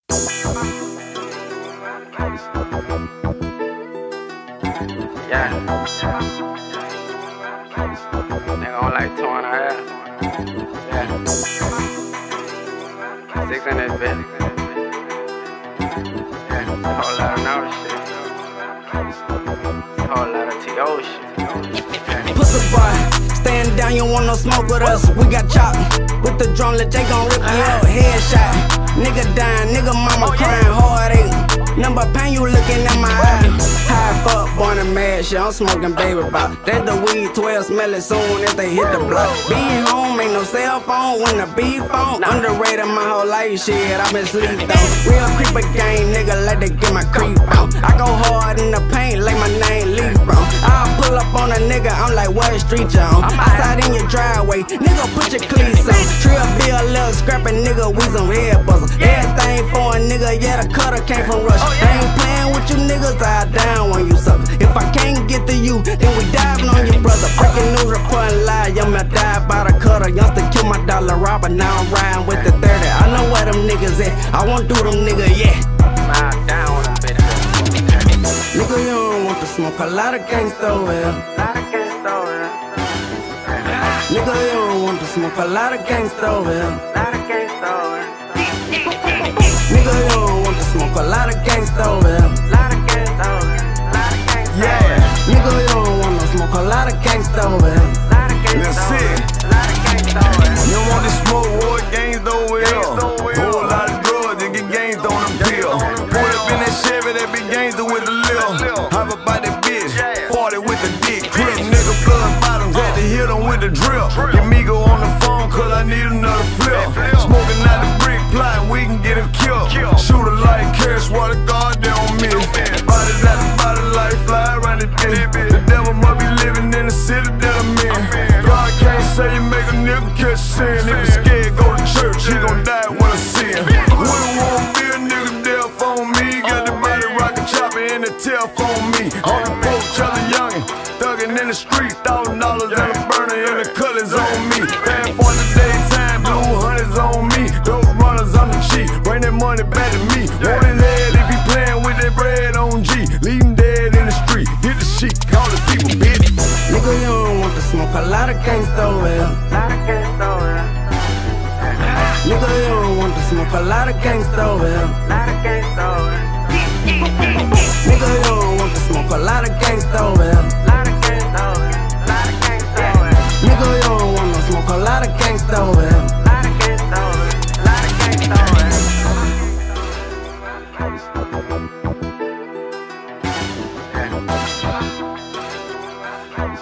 Yeah. Nigga on like 2 and a half. Yeah. 6 in this bitch. Yeah. A whole lot of nervous shit. A whole lot of T.O. shit. Yeah. Pussy boy, stand down, you want no smoke with us. We got chopped with the drum, let Jay gon' rip me up. Headshot, nigga dying, nigga mama crying, heartache. Number pain, you looking at my eye. High fuck, born and mad shit, I'm smoking baby bop. That's the weed 12 smelling soon as they hit the block. Be home, ain't no cell phone when the beef on. Underrated my whole life, shit, I been sleep though. Real creeper gang, nigga, let they get my creep on. I go hard in the paint, like my name Leaf, bro. I'll pull up on a nigga, I'm like, what street you on? Outside in your driveway, nigga, put your cleats on. Trill be a little scrapping nigga, we some head buzzer. Everything for a nigga, yeah, the cutter came from Russia. I ain't playing with you niggas, I down on you suckers. If I can't get to you, then we diving on your brother. Breaking news, reporting lie, I'ma die by the cutter. Youngster kill my dollar robber, now I'm riding with the 30. I know where them niggas at, I won't do them nigga yet. Down on them bitch. Nigga, you don't want to smoke a lot of gangsta oil. Nigga, you don't want to smoke a lot of gangsta oil. Nigga, you don't want to smoke a lot of gangsta oil. Yeah, nigga, you don't want to smoke a lot of gangsta oil. That's it. You don't want to smoke war gangs over here. Whole lot of drugs and get gangs on them pill. Pull up in that Chevy, that be gangster with the lil. Hop up by that bitch, 40 with the dick. Crip nigga, blood bottoms, had to hit them with the drill. Get me go on the phone, cause I need another flip. Smoking out the brick plot, we can get him killed. Shoot a light, carry water, God, they don't miss. Bodies out the body like fly around the bitch. The devil must be living in the city that I'm in. God can't say you make a nigga catch sin. If you scared, go to church, he gon' die when I see him. Wouldn't want to be a nigga death on me. Got the body rockin' chopper in the telephone me. On the porch, Charlie Youngin', thuggin' in the street, $1,000 and a burner and the colors on me. Fan for the daytime, blue hunters on me. Those runners, I'm the chief, bring that money back to me. Want his head if he playin' with that bread on G. Leave him dead in the street, hit the sheet, call the people, bitch. Nigga, you don't want to smoke a lot of gangsta oil. Nigga, you don't want to smoke a lot of gangsta oil. Nigga, you don't want to smoke a lot of gangsta oil. Nigga, you don't want to smoke a lot of gangsta oil.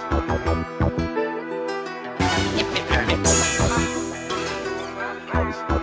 Yeah.